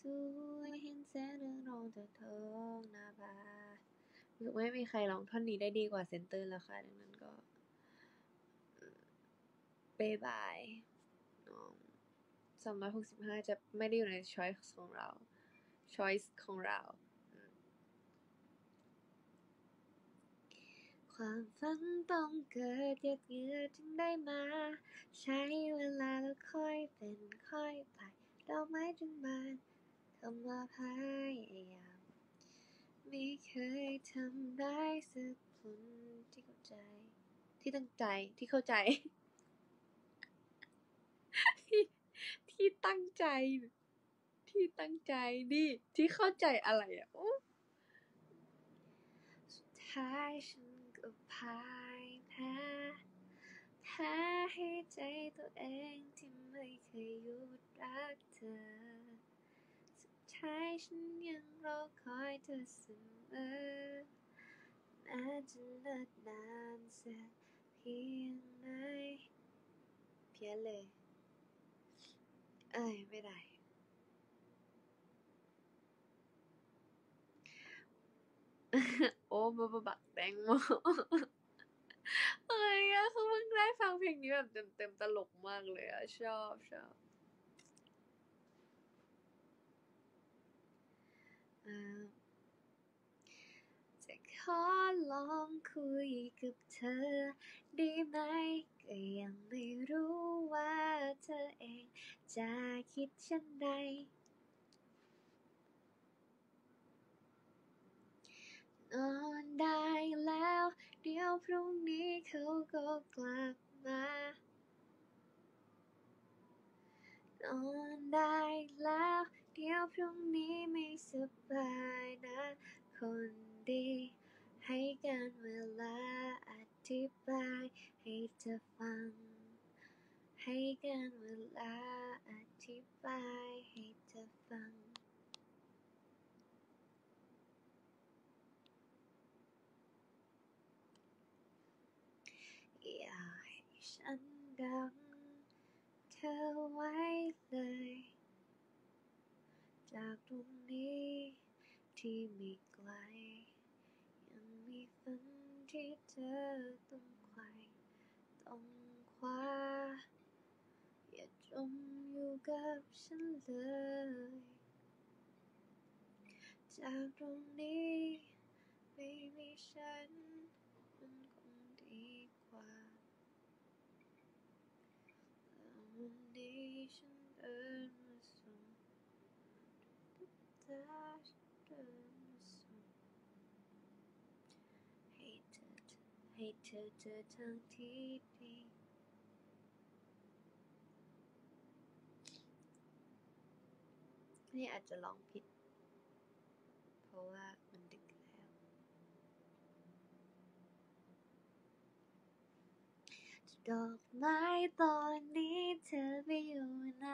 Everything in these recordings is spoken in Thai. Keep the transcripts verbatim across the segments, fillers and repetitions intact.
วยเห็นแสงเรืองรองจากท้องนาภารู้สึกไม่มีใครร้องท่อนนี้ได้ดีกว่าเซนเตอร์แล้วค่ะดังนั้นก็บ๊ายบายน้องสามร้อยหกสิบห้าจะไม่ได้อยู่ใน choice ของเรา choice ของเราความฝันต้องเกิดหยดเหงื่อจึงได้มาใช้เวลาแล้วค่อยเป็นค่อยไปดอกไม้จึงบานคำว่าพยายามไม่เคยทำได้สักคนที่เข้าใจที่ตั้งใจที่เข้าใจ ที่ที่ตั้งใจที่ตั้งใจนี่ที่เข้าใจอะไรอ่ะโอ้สุดท้ายฉันก็พ่ายแพ้แพ้ให้ใจตัวเองที่ไม่เคยหยุดรักเธอสุดท้ายฉันยังรอคอยเธอเสมอแม้จะเลิศนานสักเพียงไหนเพี้ยนเลยเอ้ยไม่ได้โอ้บะบักแตงโมเอ้ยอะคือเพิ่งได้ฟังเพลงนี้แบบเต็มๆตลกมากเลยอะชอบชอบอ่าจะขอลองคุยกับเธอได้ไหมก็ยังไม่รู้ว่าเธอเองจะคิดเช่นใดนอนได้แล้วเดี๋ยวพรุ่งนี้เขาก็กลับมานอนได้แล้วเดี๋ยวพรุ่งนี้ไม่สบายนะคนดีให้การเวลาอธิบายให้เธอฟังให้การเวลาอธิบายให้เธอฟังอย่าให้ฉันดังเธอไว้เลยจากตรงนี้ที่ไม่ไกลยังมีฝันที่เธอต้องไขว่ต้องคว้าอย่าจมอยู่กับฉันเลยจากตรงนี้ไม่มีฉันมันคงดีกว่าแล้ววันนี้ฉันเดินมาส่งตาฉันเดินมาส่งให้เธอให้เธอเจอทางที่ดีนี่อาจจะร้องผิดเพราะว่ามันดึกแล้วดอกไม้ตอนนี้เธอไปอยู่ไหน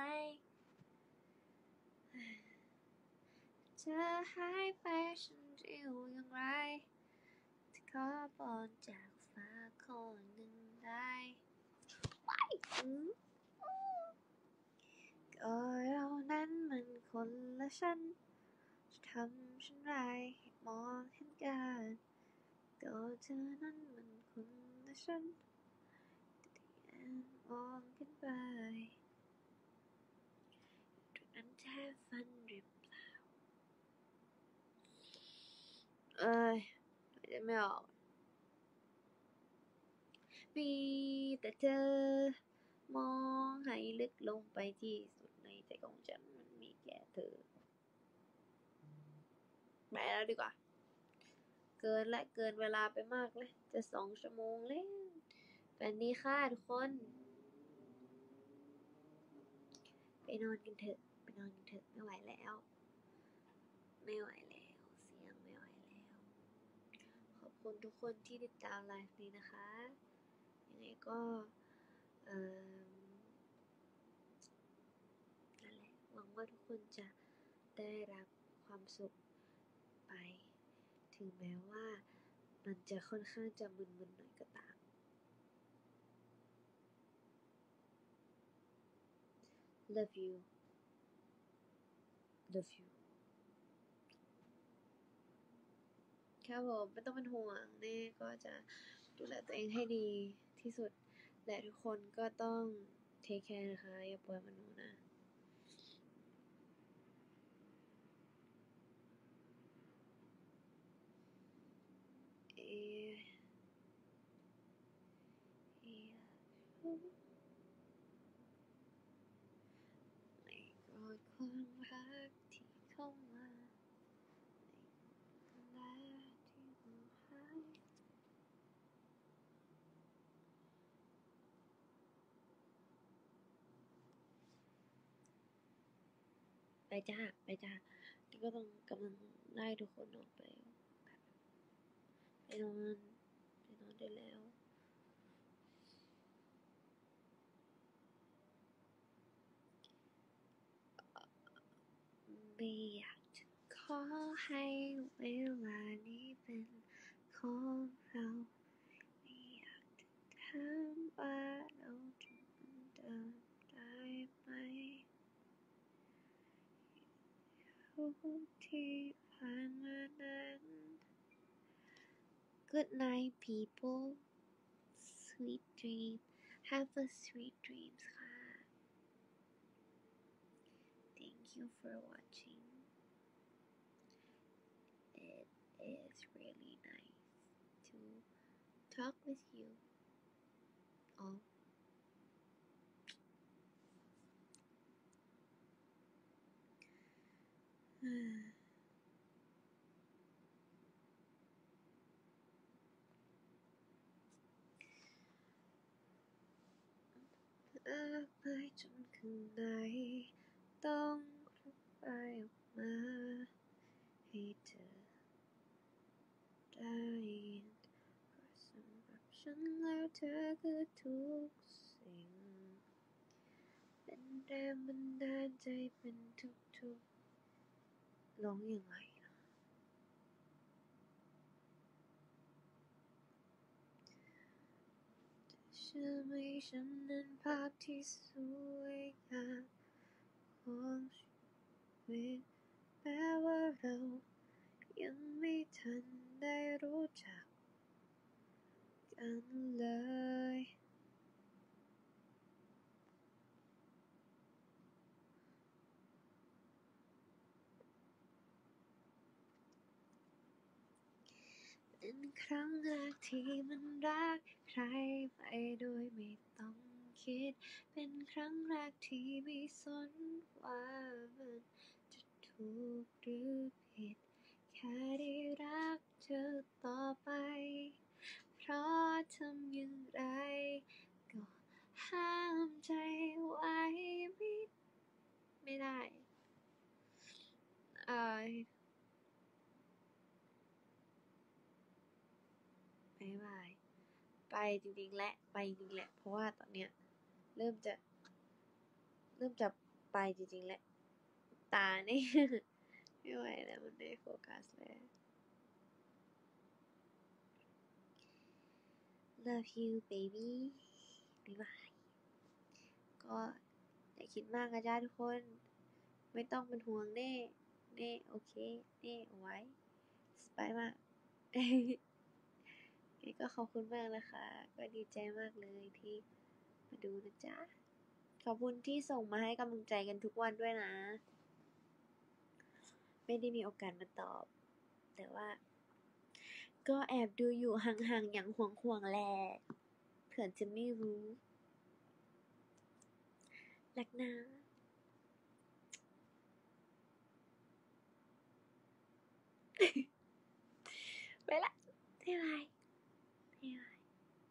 เธอหายไปฉันจะอยู่อย่างไรที่ขอพรจากฟ้าข้อหนึ่งได้อืมก็เรานั้นมันคนละฉันจะทำฉันไรให้มองเห็นกันก็เธอนั้นมันคนละฉันที่แอบมองขึ้นไปตรงนั้นแท้ฝันหรือเปล่าเอ้ยหายใจไม่ออกมีแต่เธอมองให้ลึกลงไปที่สุดในใจของฉันมันมีแค่เธอไปแล้วดีกว่าเกินและเกินเวลาไปมากเลยจะสองชั่วโมงแล้วฝันดีค่ะทุกคนไปนอนกันเถอะไปนอนกันเถอะไม่ไหวแล้วไม่ไหวแล้วเสียงไม่ไหวแล้วขอบคุณทุกคนที่ติดตามไลฟ์นี้นะคะยังไงก็เอ่อนั่นแหละหวังว่าทุกคนจะได้รับความสุขไปถึงแม้ว่ามันจะค่อนข้างจะมึนๆหน่อยก็ตาม love you love you ครับผมไม่ต้องเป็นห่วงเน่ก็จะดูแลตัวเองให้ดีที่สุดและทุกคนก็ต้องเทคแคร์นะคะอย่าปล่อยมันหนูนะเอเอไม่โกรธความรักที่เข้ามาและที่มันหายไปจ้าไปจ้านี่ก็ต้องกำลังไล่ทุกคนออกไปไปนอนไปนอนได้แล้วไม่อยากจะขอให้เวลานี้เป็นของเราไม่อยากจะถามว่าเราจะเหมือนเดิมได้ไหมทุกที่ผ่านมานั้น Good night people sweet dream have a sweet dreams ค่ะ Thank you for watching it is really nice to talk with you all อากไปจนข้างในต้องระบายออกมาให้เธอได้ยินเพราะสำหรับฉันแล้วเธอคือทุกสิ่งเป็นแรงบันดาลใจเป็นทุกๆร้องยังไงนะเชื่อไหมฉันนั้นภาพที่สวยงามของชีวิตแม้ว่าเรายังไม่ทันได้รู้จักกันเลยเป็นครั้งแรกที่มันรักใครไปโดยไม่ต้องคิดเป็นครั้งแรกที่ไม่สนว่ามันจะถูกหรือผิดแค่ได้รักเธอต่อไปเพราะทำอย่างไรก็ห้ามใจไว้ไม่ไม่ได้เอ่อบ๊ายบายไปจริงๆและไปจริงๆแหละเพราะว่าตอนเนี้ยเริ่มจะเริ่มจะไปจริงๆและตานี่ ไม่ไหวแล้วมันไม่โฟกัสเลย Love you baby บ๊ายบายก็อย่าคิดมากนะจ๊ะทุกคนไม่ต้องเป็นห่วงเน่เน่โอเคเน่เอาไว้สบายมาก ก็ขอบคุณมากนะคะก็ดีใจมากเลยที่มาดูนะจ๊ะขอบคุณที่ส่งมาให้กำลังใจกันทุกวันด้วยนะไม่ได้มีโอกาสมาตอบแต่ว่าก็แอบดูอยู่ห่างๆอย่างห่วงๆแหละเผื่อจะไม่รู้รักนะไปละบ๊ายบายบ๊ายบาย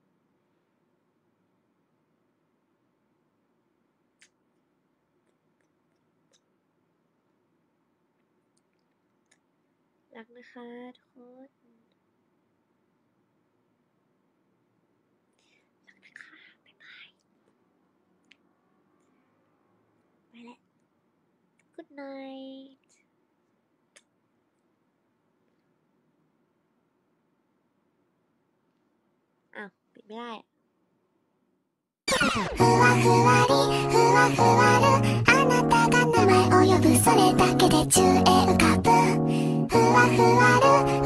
รักนะคะทุกคนรักนะคะบ๊ายบายไปละ Good night อ้าวปิดไม่ได้ふわふわりふわふわるあなたが前を呼ぶそれだけで宙へ浮かぶふわふわる